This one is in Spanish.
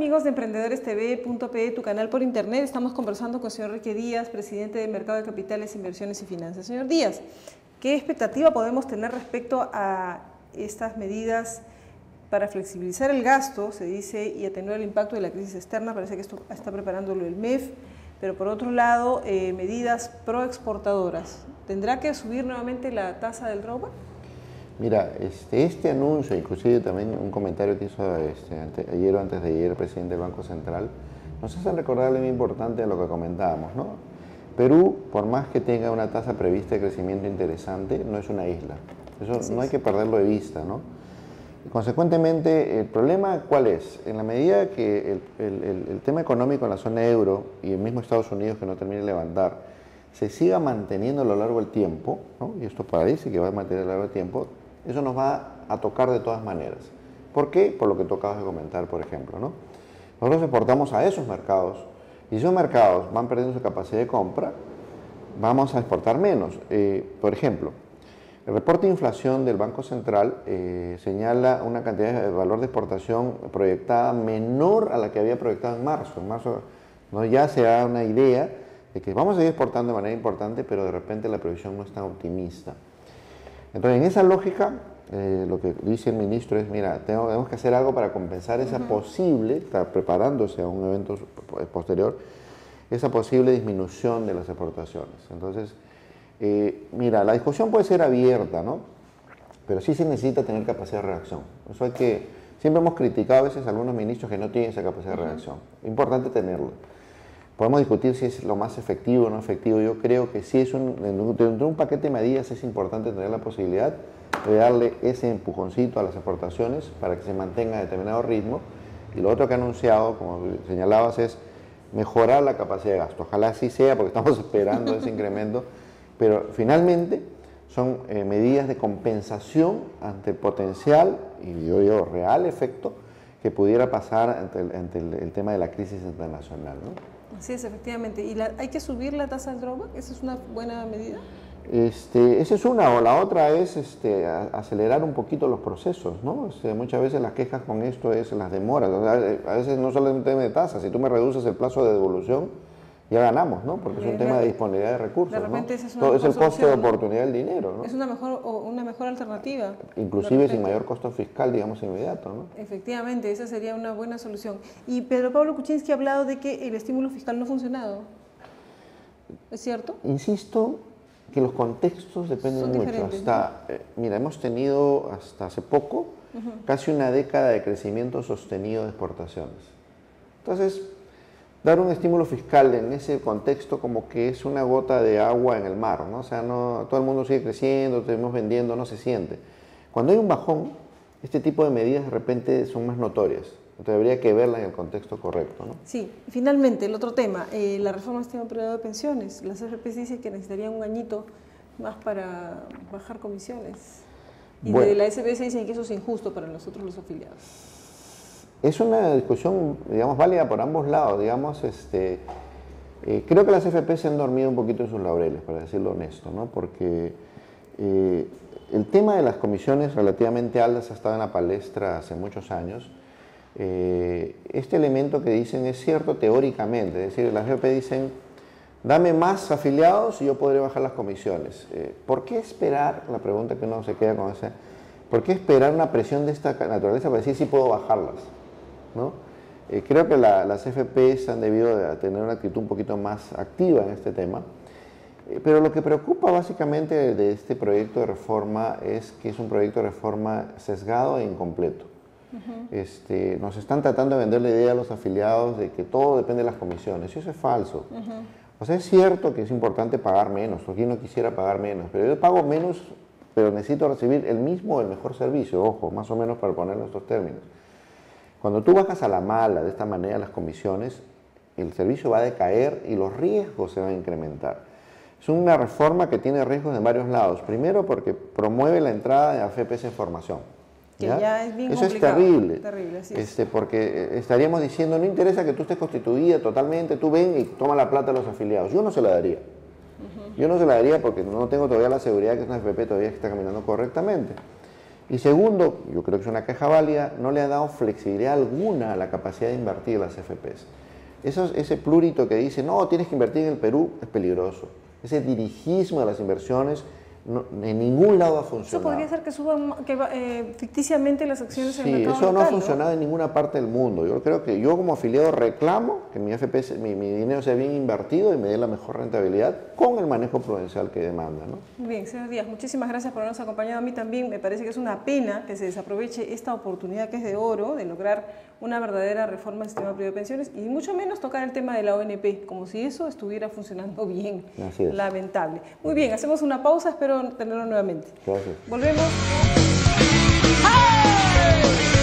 amigos de Emprendedorestv.pe, tu canal por internet. Estamos conversando con el señor Enrique Díaz, presidente del Mercado de Capitales, Inversiones y Finanzas. Señor Díaz, ¿qué expectativa podemos tener respecto a estas medidas para flexibilizar el gasto, se dice, y atenuar el impacto de la crisis externa? Parece que esto está preparándolo el MEF, pero por otro lado, medidas proexportadoras. ¿Tendrá que subir nuevamente la tasa del drawback? Mira, este anuncio, inclusive también un comentario que hizo ayer o antes de ayer el presidente del Banco Central, nos hace recordar algo muy importante de lo que comentábamos, ¿no? Perú, por más que tenga una tasa prevista de crecimiento interesante, no es una isla. Eso no hay que perderlo de vista, ¿no? Y consecuentemente, ¿el problema cuál es? En la medida que el tema económico en la zona euro y el mismo Estados Unidos, que no termine de levantar, se siga manteniendo a lo largo del tiempo, ¿no? Y esto parece que va a mantener a lo largo del tiempo, eso nos va a tocar de todas maneras. ¿Por qué? Por lo que tú acabas de comentar, por ejemplo, ¿no? Nosotros exportamos a esos mercados y si esos mercados van perdiendo su capacidad de compra, vamos a exportar menos. Por ejemplo, el reporte de inflación del Banco Central señala una cantidad de valor de exportación proyectada menor a la que había proyectado en marzo. En marzo, ¿no? Ya se da una idea de que vamos a seguir exportando de manera importante, pero de repente la previsión no es tan optimista. Entonces, en esa lógica, lo que dice el ministro es, mira, tenemos que hacer algo para compensar esa posible, está preparándose a un evento posterior, esa posible disminución de las exportaciones. Entonces, mira, la discusión puede ser abierta, ¿no? Pero sí se necesita tener capacidad de reacción. Eso hay que, siempre hemos criticado a veces a algunos ministros que no tienen esa capacidad de reacción. Importante tenerla. Podemos discutir si es lo más efectivo o no efectivo. Yo creo que sí dentro de un paquete de medidas es importante tener la posibilidad de darle ese empujoncito a las exportaciones para que se mantenga a determinado ritmo. Y lo otro que ha anunciado, como señalabas, es mejorar la capacidad de gasto. Ojalá así sea, porque estamos esperando ese incremento. Pero finalmente son medidas de compensación ante el potencial, y yo digo real efecto, que pudiera pasar ante el tema de la crisis internacional, ¿no? Así es, efectivamente. ¿Y hay que subir la tasa del drawback? ¿Esa es una buena medida? Esa es una, o la otra es acelerar un poquito los procesos, ¿no? Muchas veces las quejas con esto es las demoras. O sea, a veces no solo es un tema de tasa, si tú me reduces el plazo de devolución, ya ganamos, ¿no? Porque es un tema de disponibilidad de recursos, de repente, ¿no? Esa es una es el costo solución, de oportunidad del dinero, ¿no? Es una mejor alternativa. Inclusive sin mayor costo fiscal, digamos, inmediato, ¿no? Efectivamente, esa sería una buena solución. Y Pedro Pablo Kuczynski ha hablado de que el estímulo fiscal no ha funcionado. ¿Es cierto? Insisto que los contextos dependen mucho. Mira, hemos tenido hasta hace poco casi una década de crecimiento sostenido de exportaciones. Entonces, dar un estímulo fiscal en ese contexto como que es una gota de agua en el mar, ¿no? O sea, todo el mundo sigue creciendo, seguimos vendiendo, no se siente. Cuando hay un bajón, este tipo de medidas de repente son más notorias. Entonces habría que verla en el contexto correcto, ¿no? Sí, finalmente, el otro tema, la reforma del sistema privado de pensiones. Las AFP dicen que necesitarían un añito más para bajar comisiones. Y de la SBS dicen que eso es injusto para nosotros los afiliados. Es una discusión, digamos, válida por ambos lados, digamos, creo que las AFP se han dormido un poquito en sus laureles, para decirlo honesto, ¿no? Porque el tema de las comisiones relativamente altas ha estado en la palestra hace muchos años. Este elemento que dicen es cierto teóricamente, es decir, las AFP dicen, dame más afiliados y yo podré bajar las comisiones. ¿Por qué esperar? La pregunta que uno se queda con esa, ¿por qué esperar una presión de esta naturaleza para decir si puedo bajarlas? ¿No? Creo que las FPs han debido de tener una actitud un poquito más activa en este tema, pero lo que preocupa básicamente de este proyecto de reforma es que es un proyecto de reforma sesgado e incompleto. Nos están tratando de vender la idea a los afiliados de que todo depende de las comisiones, y eso es falso. O sea, es cierto que es importante pagar menos, porque uno quisiera pagar menos, pero yo pago menos, pero necesito recibir el mismo o el mejor servicio, ojo, más o menos para poner nuestros términos. Cuando tú bajas a la mala de esta manera las comisiones, el servicio va a decaer y los riesgos se van a incrementar. Es una reforma que tiene riesgos en varios lados. Primero, porque promueve la entrada de AFPs en formación. Que ya es bien Eso complicado. es terrible. Así es. Porque estaríamos diciendo, no interesa que tú estés constituida totalmente, tú ven y toma la plata a los afiliados. Yo no se la daría. Yo no se la daría porque no tengo todavía la seguridad que es una AFP todavía está caminando correctamente. Y segundo, yo creo que es una queja válida, no le ha dado flexibilidad alguna a la capacidad de invertir las AFPs. Ese plurito que dice, no, tienes que invertir en el Perú, es peligroso. Ese dirigismo de las inversiones en ningún lado ha funcionado. Eso podría ser que suban ficticiamente las acciones en el mercado local. Sí, eso no ha funcionado, ¿no?, en ninguna parte del mundo. Yo creo que yo como afiliado reclamo que mi AFP, mi dinero sea bien invertido y me dé la mejor rentabilidad con el manejo prudencial que demanda, ¿no? Muy bien, señor Díaz, muchísimas gracias por habernos acompañado. A mí también me parece que es una pena que se desaproveche esta oportunidad que es de oro de lograr una verdadera reforma del sistema privado de pensiones y mucho menos tocar el tema de la ONP, como si eso estuviera funcionando bien. Así es. Lamentable. Muy bien, hacemos una pausa, espero tenerlo nuevamente. Gracias. Volvemos. ¡Hey!